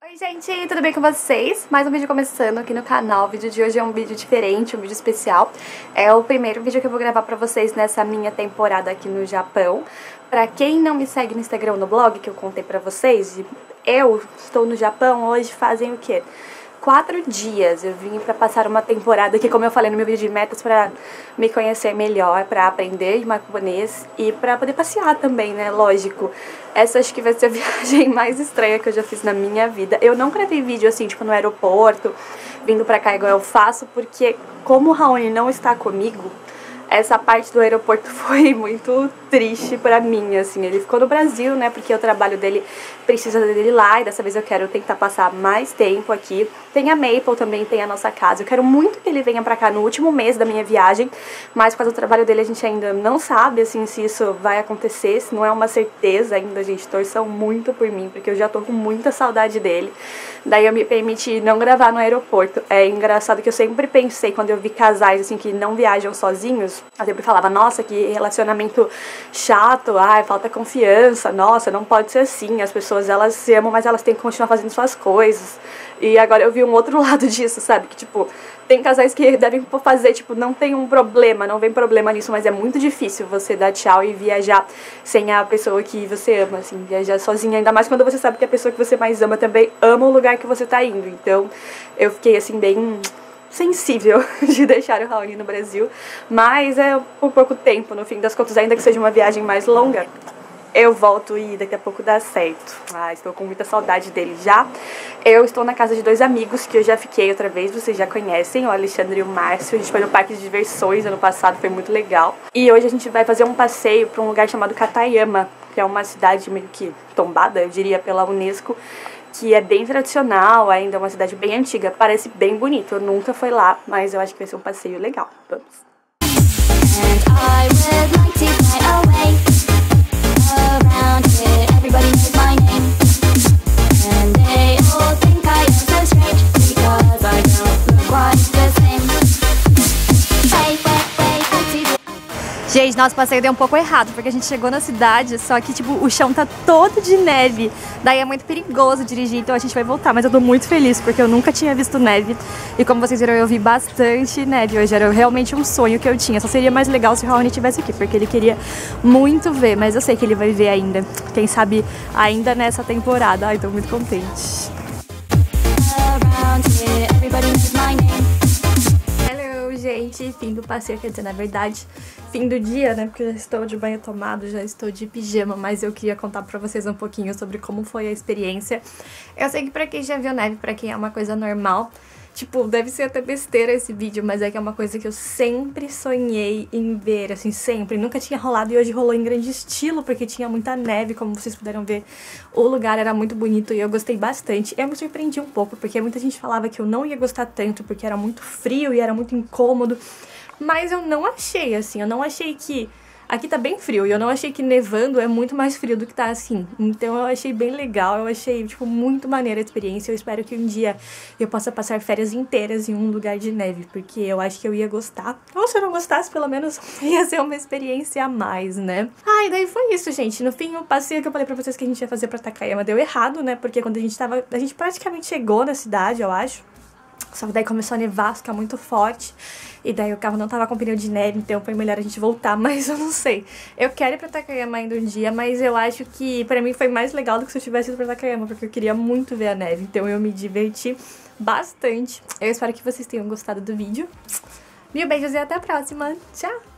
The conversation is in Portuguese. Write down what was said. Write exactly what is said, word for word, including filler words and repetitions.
Oi gente, tudo bem com vocês? Mais um vídeo começando aqui no canal. O vídeo de hoje é um vídeo diferente, um vídeo especial. É o primeiro vídeo que eu vou gravar pra vocês nessa minha temporada aqui no Japão. Pra quem não me segue no Instagram ou no blog, que eu contei pra vocês, eu estou no Japão hoje fazem o quê? Quatro dias. Eu vim pra passar uma temporada aqui, como eu falei no meu vídeo de metas, pra me conhecer melhor, pra aprender japonês e pra poder passear também, né? Lógico. Essa acho que vai ser a viagem mais estranha que eu já fiz na minha vida. Eu não gravei vídeo assim, tipo, no aeroporto, vindo pra cá igual eu faço, porque como o Raoni não está comigo, essa parte do aeroporto foi muito triste pra mim, assim. Ele ficou no Brasil, né, porque o trabalho dele precisa dele lá, e dessa vez eu quero tentar passar mais tempo aqui. Tem a Maple também, tem a nossa casa. Eu quero muito que ele venha pra cá no último mês da minha viagem, mas por causa do trabalho dele a gente ainda não sabe, assim, se isso vai acontecer, se não é uma certeza ainda, gente. Torçam muito por mim, porque eu já tô com muita saudade dele. Daí eu me permiti não gravar no aeroporto. É engraçado que eu sempre pensei, quando eu vi casais, assim, que não viajam sozinhos, eu sempre falava, nossa, que relacionamento chato, ai, falta confiança, nossa, não pode ser assim, as pessoas, elas se amam, mas elas têm que continuar fazendo suas coisas. E agora eu vi um outro lado disso, sabe, que tipo, tem casais que devem fazer, tipo, não tem um problema, não vem problema nisso, mas é muito difícil você dar tchau e viajar sem a pessoa que você ama, assim, viajar sozinha, ainda mais quando você sabe que a pessoa que você mais ama também ama o lugar que você tá indo. Então, eu fiquei, assim, bem sensível de deixar o Raoni no Brasil, mas é por pouco tempo, no fim das contas, ainda que seja uma viagem mais longa, eu volto e daqui a pouco dá certo. Ah, estou com muita saudade dele já. Eu estou na casa de dois amigos que eu já fiquei outra vez, vocês já conhecem, o Alexandre e o Márcio. A gente foi no parque de diversões ano passado, foi muito legal. E hoje a gente vai fazer um passeio para um lugar chamado Katayama, que é uma cidade meio que tombada, eu diria, pela Unesco, que é bem tradicional, ainda é uma cidade bem antiga, parece bem bonito. Eu nunca fui lá, mas eu acho que vai ser um passeio legal. Vamos! Gente, nosso passeio deu um pouco errado, porque a gente chegou na cidade, só que, tipo, o chão tá todo de neve. Daí é muito perigoso dirigir, então a gente vai voltar. Mas eu tô muito feliz, porque eu nunca tinha visto neve. E como vocês viram, eu vi bastante neve hoje. Era realmente um sonho que eu tinha. Só seria mais legal se o Raoni estivesse aqui, porque ele queria muito ver. Mas eu sei que ele vai ver ainda. Quem sabe ainda nessa temporada. Ai, tô muito contente. Gente, fim do passeio, quer dizer, na verdade, fim do dia, né, porque eu já estou de banho tomado, já estou de pijama, mas eu queria contar pra vocês um pouquinho sobre como foi a experiência. Eu sei que pra quem já viu neve, pra quem é uma coisa normal, tipo, deve ser até besteira esse vídeo, mas é que é uma coisa que eu sempre sonhei em ver, assim, sempre. Nunca tinha rolado e hoje rolou em grande estilo, porque tinha muita neve, como vocês puderam ver. O lugar era muito bonito e eu gostei bastante. Eu me surpreendi um pouco, porque muita gente falava que eu não ia gostar tanto, porque era muito frio e era muito incômodo. Mas eu não achei, assim, eu não achei que... Aqui tá bem frio e eu não achei que nevando é muito mais frio do que tá assim. Então eu achei bem legal, eu achei, tipo, muito maneira a experiência. Eu espero que um dia eu possa passar férias inteiras em um lugar de neve, porque eu acho que eu ia gostar. Ou se eu não gostasse, pelo menos ia ser uma experiência a mais, né? Ah, e daí foi isso, gente. No fim, o passeio que eu falei pra vocês que a gente ia fazer pra Takayama deu errado, né? Porque quando a gente tava... A gente praticamente chegou na cidade, eu acho. Só que daí começou a nevar, ficar muito forte. E daí o carro não tava com pneu de neve, então foi melhor a gente voltar, mas eu não sei. Eu quero ir pra Takayama ainda um dia, mas eu acho que pra mim foi mais legal do que se eu tivesse ido pra Takayama, porque eu queria muito ver a neve, então eu me diverti bastante. Eu espero que vocês tenham gostado do vídeo. Mil beijos e até a próxima. Tchau!